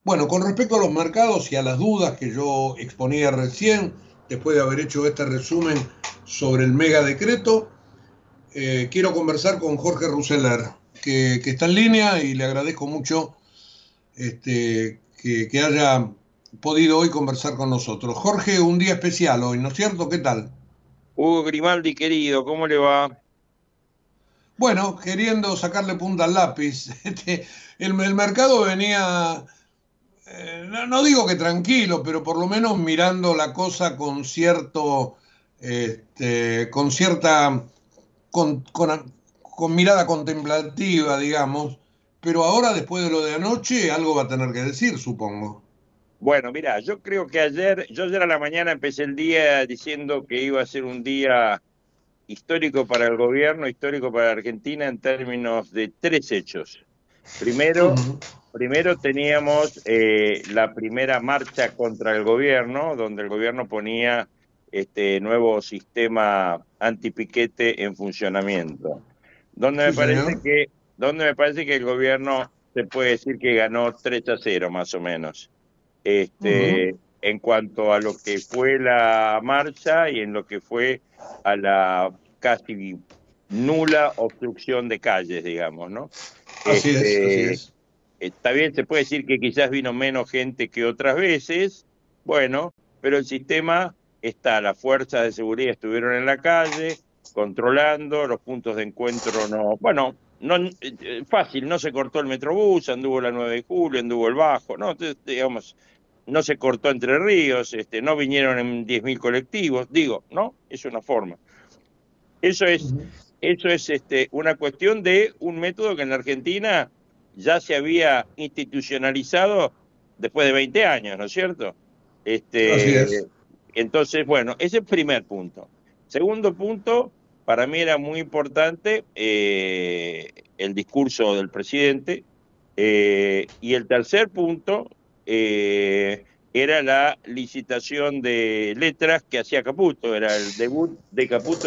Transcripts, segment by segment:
Bueno, con respecto a los mercados y a las dudas que yo exponía recién, después de haber hecho este resumen sobre el mega decreto, quiero conversar con Jorge Ruseler, que está en línea y le agradezco mucho que haya podido hoy conversar con nosotros. Jorge, un día especial hoy, ¿no es cierto? ¿Qué tal? Hugo Grimaldi, querido, ¿cómo le va? Bueno, queriendo sacarle punta al lápiz, el mercado venía no digo que tranquilo, pero por lo menos mirando la cosa con cierto, con cierta, con mirada contemplativa, digamos. Pero ahora, después de lo de anoche, algo va a tener que decir, supongo. Bueno, mira, yo creo que yo ayer a la mañana empecé el día diciendo que iba a ser un día histórico para el gobierno, histórico para Argentina en términos de tres hechos. Primero, Ujú. primero teníamos la primera marcha contra el gobierno, donde el gobierno ponía este nuevo sistema antipiquete en funcionamiento, donde Sí, me parece señor. que, donde me parece que el gobierno se puede decir que ganó 3-0 más o menos. Ujú. En cuanto a lo que fue la marcha y en lo que fue a la casi nula obstrucción de calles, digamos, ¿no? Así es, así Este, es. Está bien, se puede decir que quizás vino menos gente que otras veces, bueno, pero el sistema está, las fuerzas de seguridad estuvieron en la calle, controlando, los puntos de encuentro no, bueno, no, fácil, no se cortó el Metrobús, anduvo la 9 de julio, anduvo el Bajo, ¿no? Entonces, digamos, no se cortó Entre Ríos, no vinieron en 10.000 colectivos, digo, ¿no? Es una forma. Eso es, Ujú. eso es una cuestión de un método que en la Argentina ya se había institucionalizado después de 20 años, ¿no es cierto? Así Este, es. entonces, bueno, ese es el primer punto. Segundo punto, para mí era muy importante el discurso del presidente. Y el tercer punto era la licitación de letras que hacía Caputo, era el debut de Caputo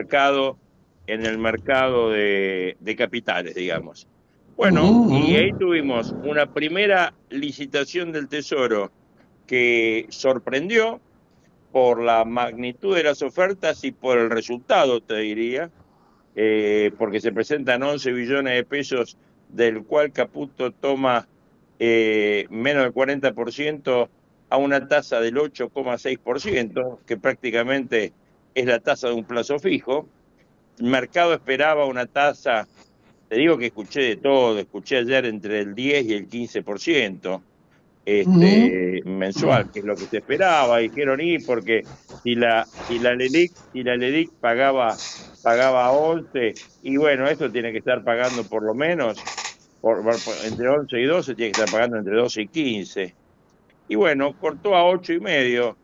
en el mercado de capitales, digamos. Ujú, Bueno, y ahí ujú. tuvimos una primera licitación del Tesoro que sorprendió por la magnitud de las ofertas y por el resultado, te diría, porque se presentan 11 billones de pesos, del cual Caputo toma menos del 40% a una tasa del 8,6%, que prácticamente es la tasa de un plazo fijo. El mercado esperaba una tasa, te digo que escuché de todo, escuché ayer entre el 10 y el 15% Ujú. mensual, que es lo que se esperaba, dijeron, y porque si la LELIQ pagaba 11, y bueno, esto tiene que estar pagando por lo menos, entre 11 y 12 tiene que estar pagando entre 12 y 15. Y bueno, cortó a 8,5,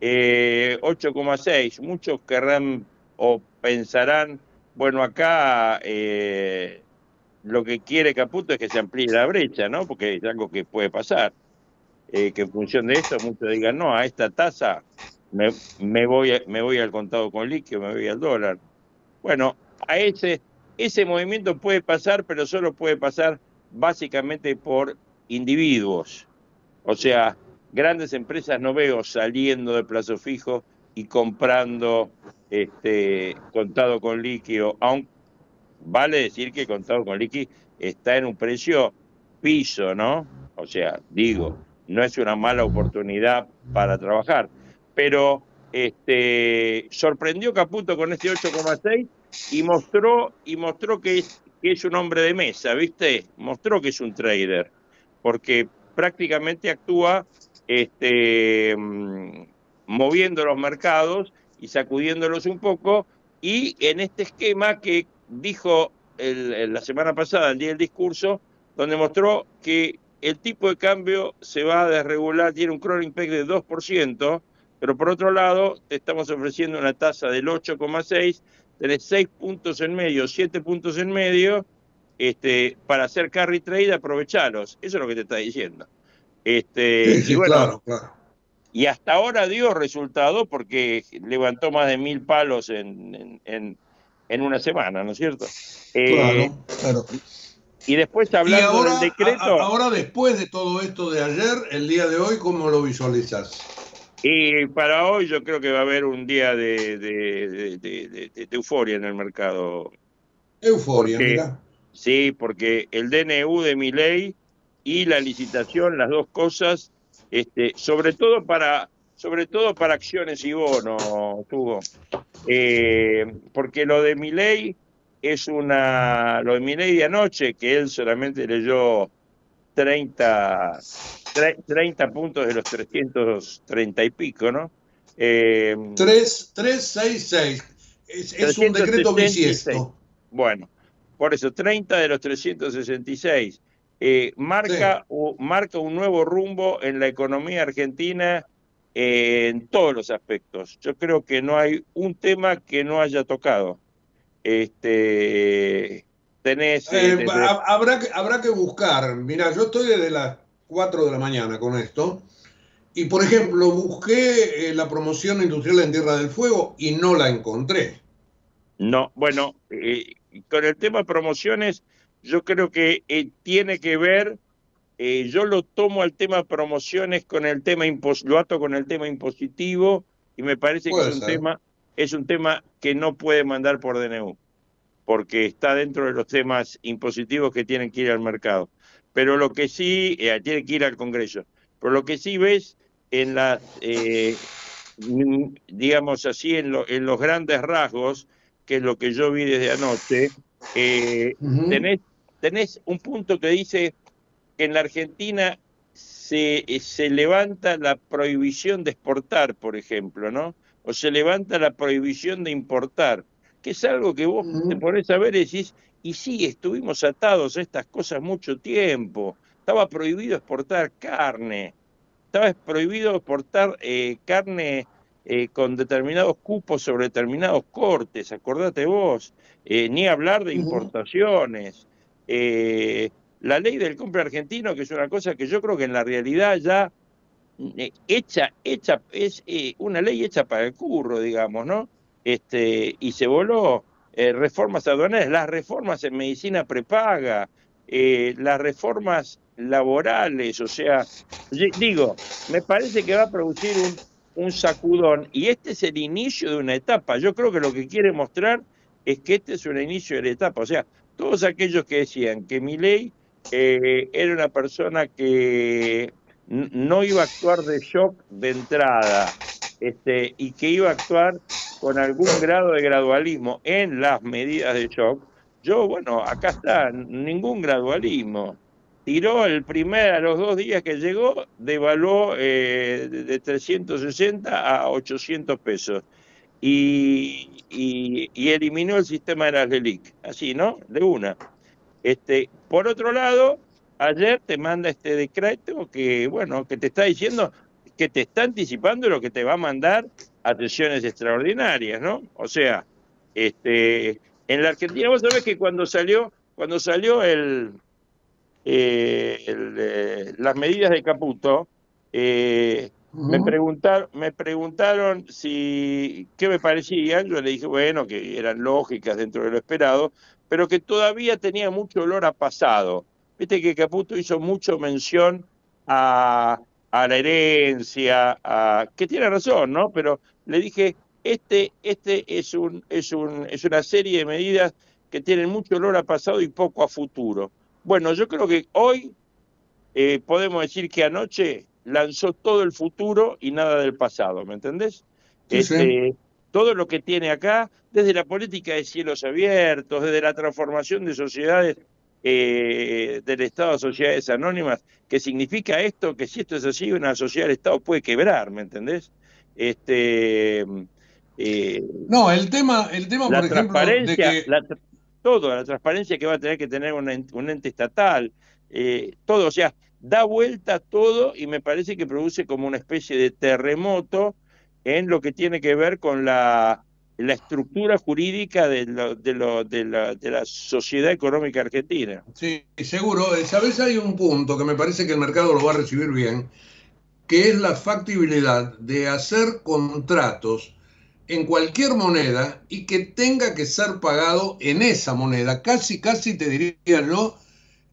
8,6. Muchos querrán o pensarán, bueno, acá lo que quiere Caputo es que se amplíe la brecha, ¿no? Porque es algo que puede pasar, que en función de esto muchos digan, no, a esta tasa me voy al contado con líquido, me voy al dólar. Bueno, ese movimiento puede pasar, pero solo puede pasar básicamente por individuos. O sea, grandes empresas no veo saliendo de plazo fijo y comprando contado con líquido, aunque vale decir que contado con liqui está en un precio piso, ¿no? O sea, digo, no es una mala oportunidad para trabajar, pero sorprendió Caputo con este 8,6 y mostró que es un hombre de mesa, ¿viste? Mostró que es un trader, porque prácticamente actúa moviendo los mercados y sacudiéndolos un poco, y en este esquema que dijo la semana pasada, el día del discurso, donde mostró que el tipo de cambio se va a desregular, tiene un crawling peg de 2%, pero por otro lado te estamos ofreciendo una tasa del 8,6, tenés 6 puntos en medio, 7 puntos en medio, para hacer carry trade, aprovechalos. Eso es lo que te está diciendo. Sí, Y sí, bueno, claro, claro. y hasta ahora dio resultado porque levantó más de 1.000 palos en una semana, ¿no es cierto? Eh, Claro, claro. Y después Y hablando del ahora, decreto, ahora después de todo esto de ayer, el día de hoy, ¿cómo lo visualizas? y para hoy yo creo que va a haber un día de euforia en el mercado. Euforia, Porque, mira. sí, porque el DNU de Milei y la licitación, las dos cosas, sobre todo para acciones y bonos, Hugo. Porque lo de Milei lo de Milei de anoche, que él solamente leyó 30 30 puntos de los 330 y pico, ¿no? Eh, 366. Es un decreto 366. bisiesto. Bueno, por eso, 30 de los 366. Sí. Marca un nuevo rumbo en la economía argentina en todos los aspectos. Yo creo que no hay un tema que no haya tocado. Este, tenés desde... Habrá que buscar. Mira, yo estoy desde las 4 de la mañana con esto. Y por ejemplo, busqué la promoción industrial en Tierra del Fuego y no la encontré. No, bueno, con el tema promociones, yo creo que tiene que ver, yo lo tomo al tema promociones con el tema lo ato con el tema impositivo y me parece que Puede ser. es un tema que no puede mandar por DNU, porque está dentro de los temas impositivos que tienen que ir al mercado. Pero lo que sí, tiene que ir al Congreso. Pero lo que sí ves en las, digamos así, en los grandes rasgos, que es lo que yo vi desde anoche, eh, Ujú. tenés, tenés un punto que dice que en la Argentina se levanta la prohibición de exportar, por ejemplo, ¿no? O se levanta la prohibición de importar, que es algo que vos te Ujú. pones a ver y decís, y sí, estuvimos atados a estas cosas mucho tiempo. Estaba prohibido exportar carne, estaba prohibido exportar carne con determinados cupos sobre determinados cortes, acordate vos, ni hablar de Ujú. importaciones. Eh, la ley del compra argentino, que es una cosa que yo creo que en la realidad ya es una ley hecha para el curro, digamos, ¿no? Y se voló reformas aduaneras, las reformas en medicina prepaga, las reformas laborales, o sea, digo, me parece que va a producir un sacudón y este es el inicio de una etapa. Yo creo que lo que quiere mostrar es que este es un inicio de la etapa. O sea, todos aquellos que decían que Milei era una persona que no iba a actuar de shock de entrada, y que iba a actuar con algún grado de gradualismo en las medidas de shock, yo, bueno, acá está, ningún gradualismo. Tiró a los 2 días que llegó, devaluó de 360 a 800 pesos y eliminó el sistema de las LELIC, así, ¿no? De una. Por otro lado, ayer te manda este decreto que, bueno, que te está diciendo, que te está anticipando lo que te va a mandar a sesiones extraordinarias, ¿no? O sea, en la Argentina, vos sabés que cuando salió las medidas de Caputo, Ujú. me preguntaron si qué me parecían, yo le dije, bueno, que eran lógicas dentro de lo esperado, pero que todavía tenía mucho olor a pasado. Viste que Caputo hizo mucho mención a, a la herencia, que tiene razón, ¿no? Pero le dije, es una serie de medidas que tienen mucho olor a pasado y poco a futuro. Bueno, yo creo que hoy podemos decir que anoche lanzó todo el futuro y nada del pasado, ¿me entendés? Sí, sí. Este, todo lo que tiene acá, desde la política de cielos abiertos, desde la transformación de sociedades, del Estado a sociedades anónimas, que significa esto, que si esto es así, una sociedad del Estado puede quebrar, ¿me entendés? Este, eh, No, el tema, la por ejemplo, de transparencia, que todo, la transparencia que va a tener que tener un ente estatal, todo, o sea, da vuelta todo y me parece que produce como una especie de terremoto en lo que tiene que ver con la estructura jurídica de la sociedad económica argentina. sí, seguro, sabes, hay un punto que me parece que el mercado lo va a recibir bien, que es la factibilidad de hacer contratos en cualquier moneda y que tenga que ser pagado en esa moneda. Casi, casi te diría yo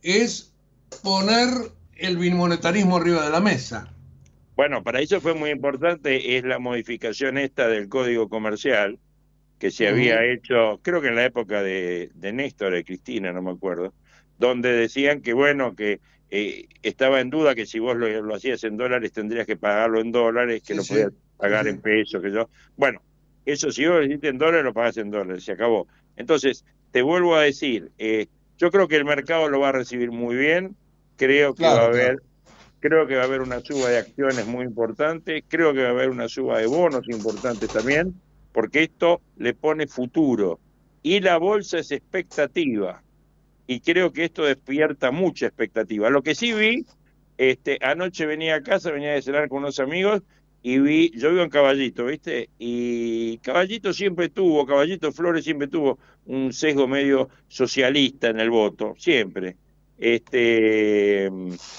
es poner el bimonetarismo arriba de la mesa. Bueno, para eso fue muy importante, es la modificación esta del Código Comercial, que se había hecho, creo que en la época de Néstor, de Cristina, no me acuerdo, donde decían que, bueno, que estaba en duda que si vos lo hacías en dólares tendrías que pagarlo en dólares, que Sí, lo sí, podías sí, pagar sí. en pesos, que yo. Bueno, eso si vos lo hiciste en dólares, lo pagás en dólares, se acabó. Entonces, te vuelvo a decir, yo creo que el mercado lo va a recibir muy bien, creo que va a Claro, haber claro. Creo que va a haber una suba de acciones muy importante, creo que va a haber una suba de bonos importante también, porque esto le pone futuro. Y la bolsa es expectativa, y creo que esto despierta mucha expectativa. Lo que sí vi, anoche venía a casa, venía de cenar con unos amigos, y yo vivo en Caballito, ¿viste? Y Caballito Flores siempre tuvo un sesgo medio socialista en el voto, siempre. Este,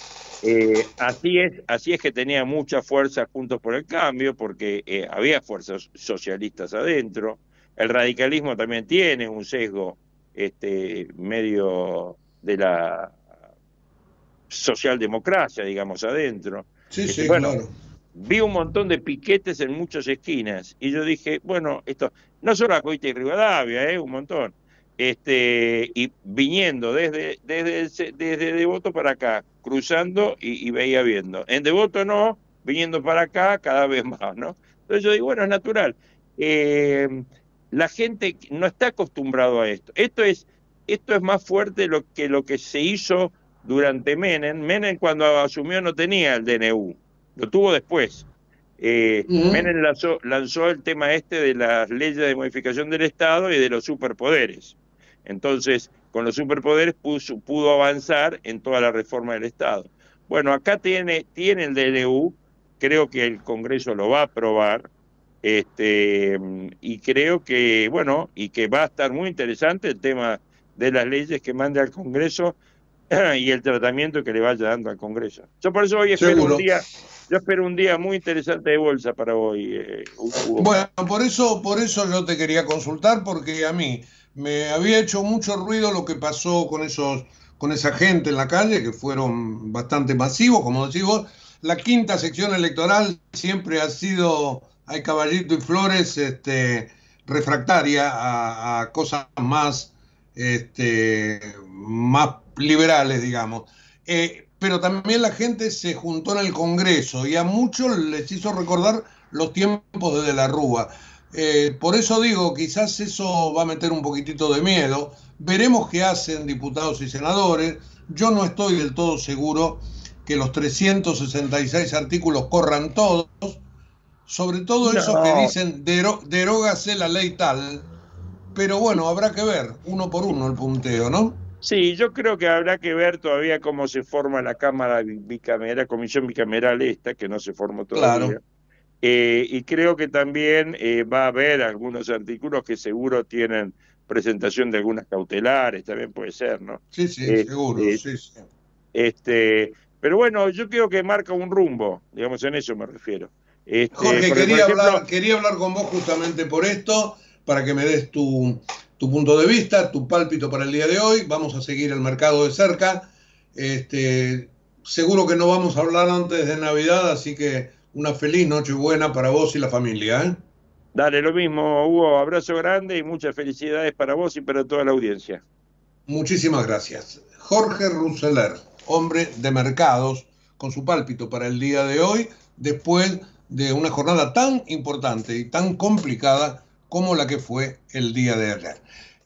así es que tenía mucha fuerza Juntos por el Cambio, porque había fuerzas socialistas adentro. El radicalismo también tiene un sesgo medio de la socialdemocracia, digamos, adentro. Sí, sí, Bueno, claro. vi un montón de piquetes en muchas esquinas y yo dije, bueno, esto no solo Acoite y Rivadavia, un montón. Y viniendo desde Devoto para acá, cruzando y veía viendo. En Devoto no, viniendo para acá cada vez más, ¿no? Entonces yo digo, bueno, es natural. Eh, la gente no está acostumbrado a esto. Esto es más fuerte lo que se hizo durante Menem. Menem cuando asumió no tenía el DNU, lo tuvo después. Ujú. Menem lanzó el tema de las leyes de modificación del Estado y de los superpoderes. Entonces, con los superpoderes pudo avanzar en toda la reforma del Estado. Bueno, acá tiene el DNU, creo que el Congreso lo va a aprobar, y creo que, bueno, y que va a estar muy interesante el tema de las leyes que mande al Congreso y el tratamiento que le vaya dando al Congreso. Yo por eso hoy Seguro. yo espero un día muy interesante de bolsa para hoy, Hugo. Bueno, por eso yo te quería consultar, porque a mí me había hecho mucho ruido lo que pasó con con esa gente en la calle, que fueron bastante masivos, como decís vos. La quinta sección electoral siempre ha sido, hay Caballito y Flores, refractaria a cosas más, más liberales, digamos. Pero también la gente se juntó en el Congreso y a muchos les hizo recordar los tiempos de la Rúa. Por eso digo, quizás eso va a meter un poquitito de miedo. Veremos qué hacen diputados y senadores. Yo no estoy del todo seguro que los 366 artículos corran todos, sobre todo esos que No, dicen derógase la ley tal, pero bueno, habrá que ver uno por uno el punteo, ¿no? sí, yo creo que habrá que ver todavía cómo se forma la Cámara bicameral, comisión bicameral esta, que no se formó todavía. Claro. Y creo que también va a haber algunos artículos que seguro tienen presentación de algunas cautelares, también puede ser, ¿no? Sí, sí, seguro, Este, sí, sí. pero bueno, yo creo que marca un rumbo, digamos, en eso me refiero. Jorge, Porque, por ejemplo, quería hablar con vos justamente por esto, para que me des tu punto de vista, tu pálpito para el día de hoy. Vamos a seguir el mercado de cerca. Seguro que no vamos a hablar antes de Navidad, así que una feliz Nochebuena para vos y la familia, ¿eh? dale lo mismo, Hugo, abrazo grande y muchas felicidades para vos y para toda la audiencia. Muchísimas gracias. Jorge Ruseler, hombre de mercados, con su pálpito para el día de hoy, después de una jornada tan importante y tan complicada como la que fue el día de ayer.